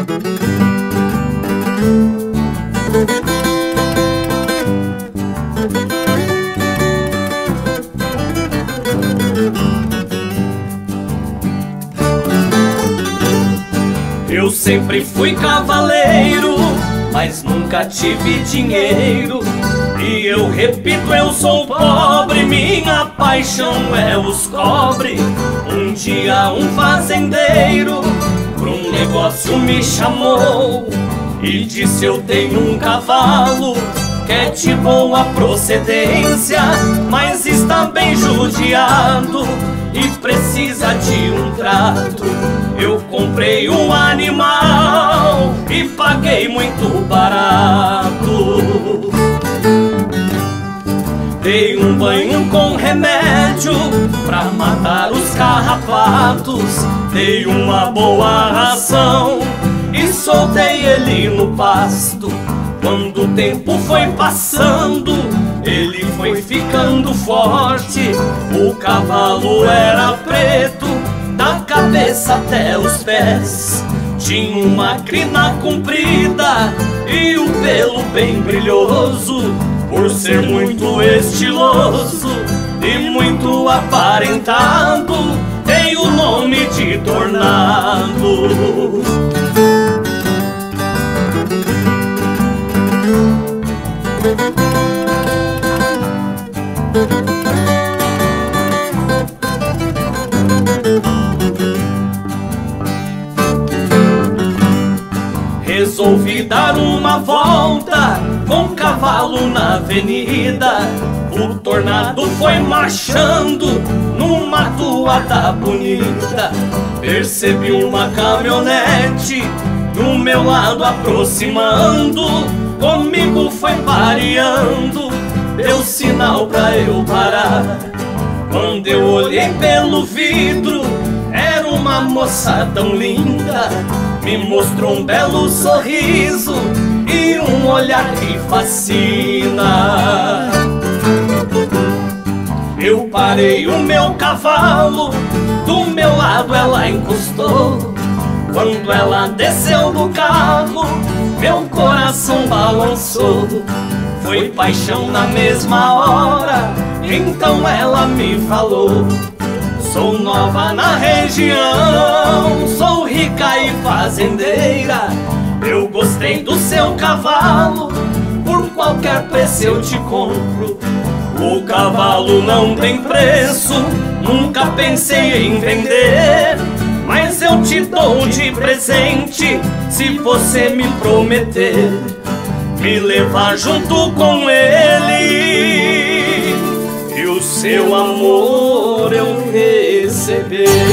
Eu sempre fui cavaleiro, mas nunca tive dinheiro. E eu repito, eu sou pobre, minha paixão é os cobre. Um dia um fazendeiro pra um negócio me chamou e disse: eu tenho um cavalo que é de boa procedência, mas está bem judiado e precisa de um trato. Eu comprei um animal e paguei muito barato. Dei um banho com remédio pra matar os carrapatos. Dei uma boa ração e soltei ele no pasto. Quando o tempo foi passando, ele foi ficando forte. O cavalo era preto, da cabeça até os pés. Tinha uma crina comprida e o pelo bem brilhoso. Por ser muito estiloso e muito aparentado, tem o nome de Tornado. Resolvi dar uma volta com o cavalo na avenida. O Tornado foi marchando numa toada bonita. Percebi uma caminhonete do meu lado aproximando. Comigo foi pareando, deu sinal pra eu parar. Quando eu olhei pelo vidro, era uma moça tão linda. Me mostrou um belo sorriso e um olhar que fascina. Eu parei o meu cavalo, do meu lado ela encostou. Quando ela desceu do carro, meu coração balançou. Foi paixão na mesma hora, então ela me falou: sou nova na região, sou rica e fazendeira. Eu gostei do seu cavalo, por qualquer preço eu te compro. O cavalo não tem preço, nunca pensei em vender, mas eu te dou de presente se você me prometer me levar junto com ele e o seu amor eu receber.